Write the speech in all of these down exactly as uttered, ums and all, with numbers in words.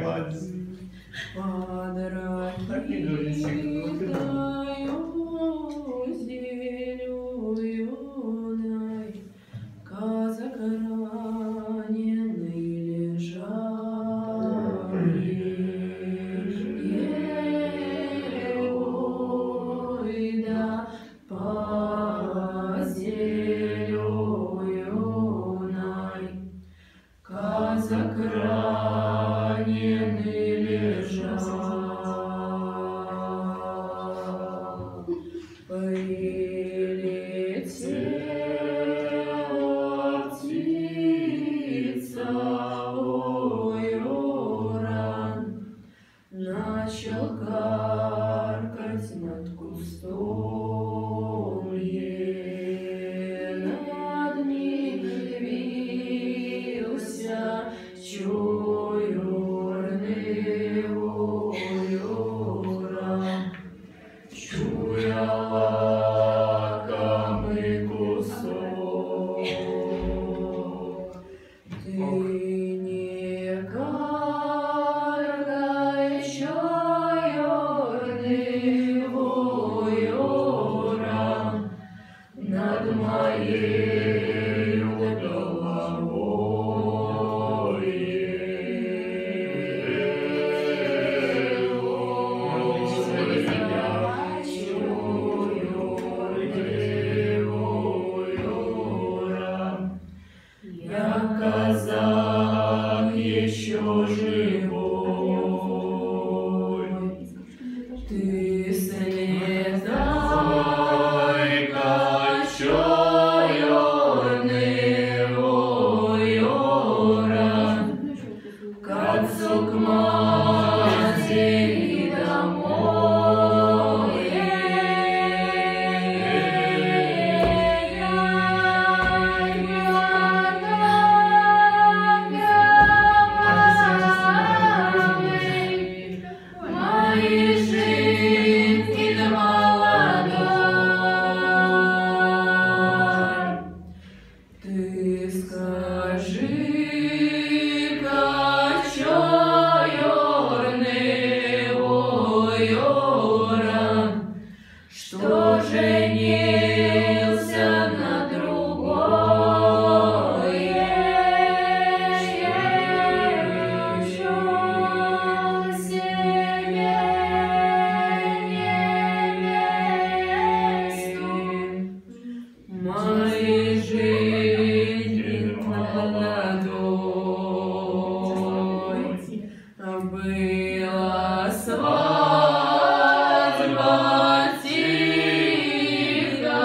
молодец. Так не говорится, как казак раненый лежал, ой, да постелёй казак раненый лежал, прилетела птица, ой, ворон, начал каркать над кустом, над ним вился черный ворон, чуя лакомый кусок. Ты не каркай, черный ворон, над моей головой. Я казак еще живой, ты слезай, черный ворон, к отцу к матери домой. Мои жизни молодой, ты скажи-ка, черный ворон, что женился на другой, нашел себе невесту. Моей жизни молодой была свадьба тихо,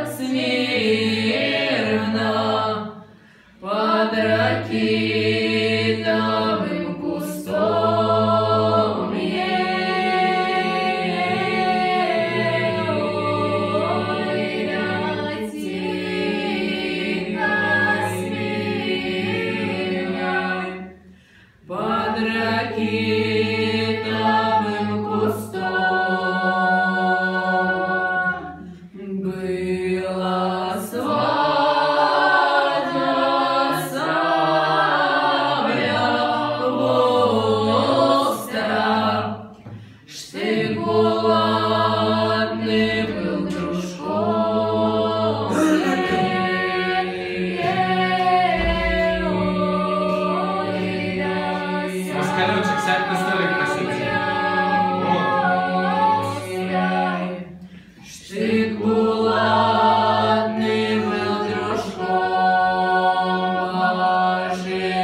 смирно, под ракитовым кустом. Ой, да тихо, смирно, под ракитовым кустом была свадьба, сабля остра, штык булатный был дружком. Москалёчек, сядь на столик, посиди. Штык булатный был дружком,